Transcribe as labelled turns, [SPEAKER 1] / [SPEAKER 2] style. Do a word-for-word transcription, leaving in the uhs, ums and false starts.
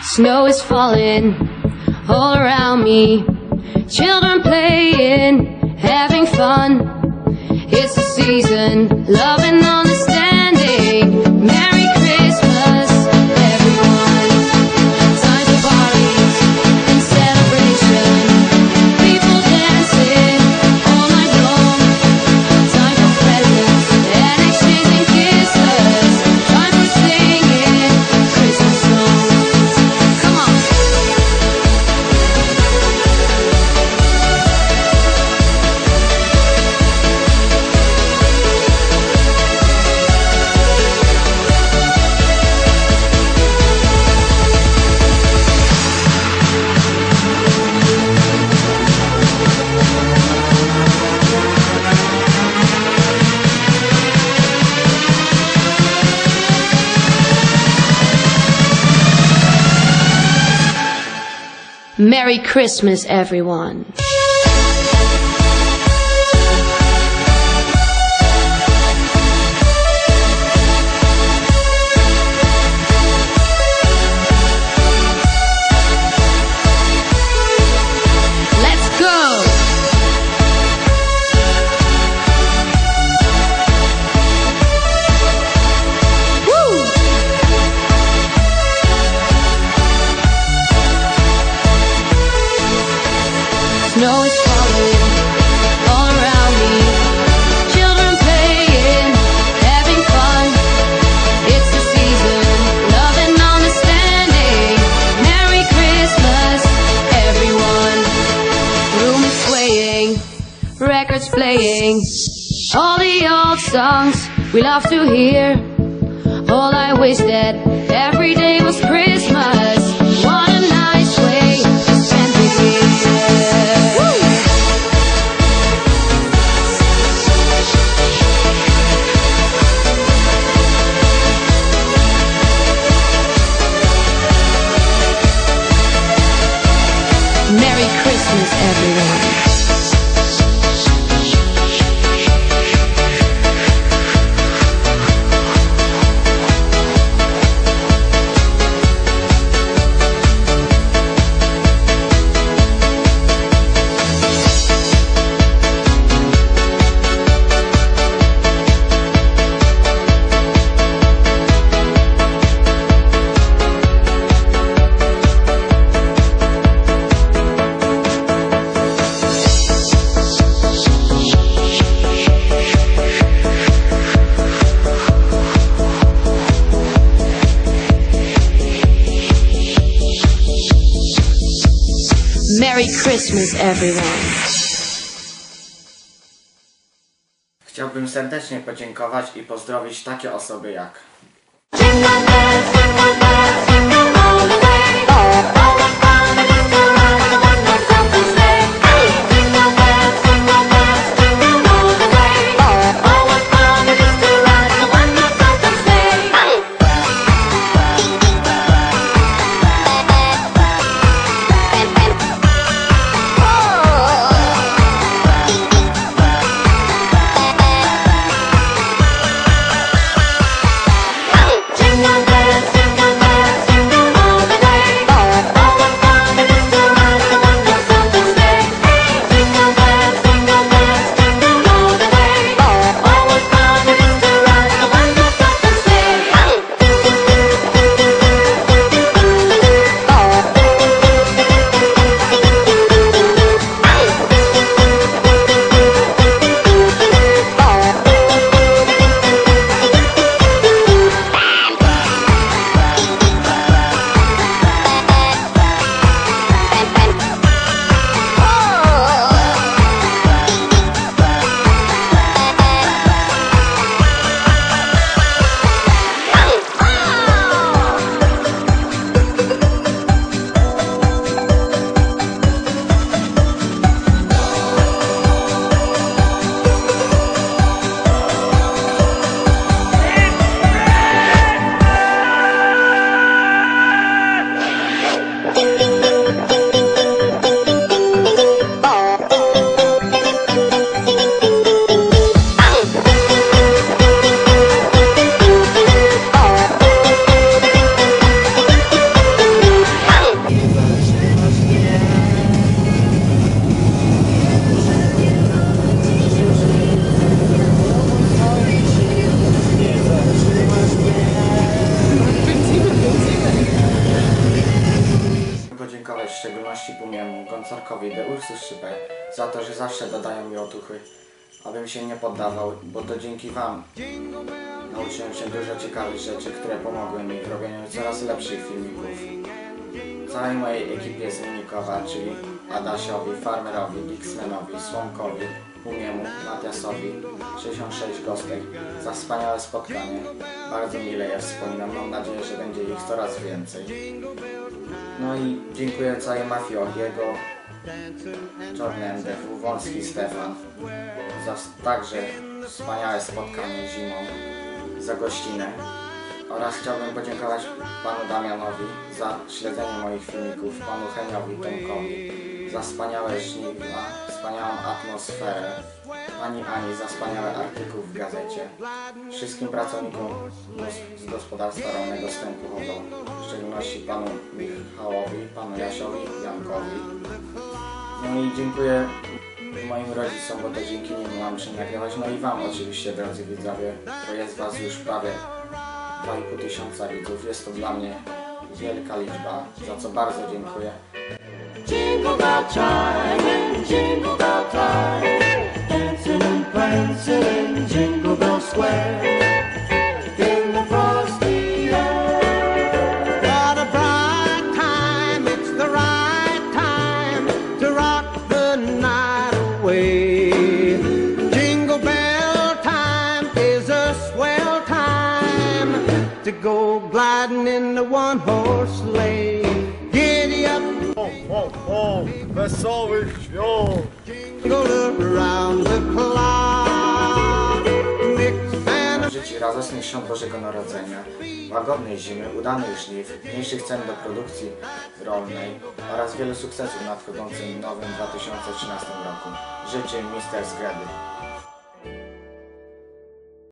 [SPEAKER 1] Snow is falling all around me. Children playing, having fun. It's the season, love and understanding. Merry Christmas, everyone. Time for parties and celebration. People dancing all night long. Time for presents and exchanging kisses. Time for singing Christmas songs. Come on. Merry Christmas, everyone. Let's go! Woo! Snow is falling all around me. Children playing, having fun. It's the season, love and understanding. Merry Christmas, everyone. Room is swaying, records playing. All the old songs we love to hear. All I wish that every day was Christmas. What a nice way to spend the year. Merry Christmas, everyone. Merry Christmas, everyone.
[SPEAKER 2] Chciałbym serdecznie podziękować i pozdrowić takie osoby jak
[SPEAKER 3] Jingle bells.
[SPEAKER 2] Markowi de Ursus Szypę za to, że zawsze dodają mi otuchy, abym się nie poddawał, bo to dzięki Wam nauczyłem się dużo ciekawych rzeczy, które pomogły mi w robieniu coraz lepszych filmików. Całej mojej ekipie z Minikowa, czyli Adasiowi, Farmerowi, Dixmanowi, Słomkowi, Umiemu, Matiasowi, sześćdziesiąt sześć Gostek za wspaniałe spotkanie. Bardzo mile je wspominam, mam nadzieję, że będzie ich coraz więcej. No i dziękuję całej mafii Ogiego, Czarny M D W, Wąski Stefan za także wspaniałe spotkanie zimą, za gościnę. Oraz chciałbym podziękować panu Damianowi za śledzenie moich filmików, panu Heniowi Tomkowi za wspaniałe żniwa, wspaniałą atmosferę, pani Ani za wspaniały artykuł w gazecie, wszystkim pracownikom z gospodarstwa rolnego Stępuchowo, w szczególności panu Michałowi, panu Jasiowi, Jankowi. No i dziękuję moim rodzicom, bo to dzięki nim mam czym nagrywać, no i wam oczywiście, drodzy widzowie, bo jest was już prawie dwa i pół tysiąca widzów. Jest to dla mnie wielka liczba, za co bardzo dziękuję.
[SPEAKER 3] Jingle bell chime and jingle bell time, dancing and prancing in Jingle Bell Square, in the frosty air. What a bright time, it's the right time to rock the night away. Jingle bell time is a swell time to go gliding in the one-horse sleigh. Giddy up,
[SPEAKER 4] O, o, wesołych świąt!
[SPEAKER 3] jingle around the clock. Mix and
[SPEAKER 2] Żyć radosnych świąt Bożego Narodzenia, łagodnej zimy, udanych żniw, mniejszych cen do produkcji rolnej oraz wielu sukcesów w nadchodzącym nowym dwa tysiące trzynastym roku. Życzy mister Zgredy.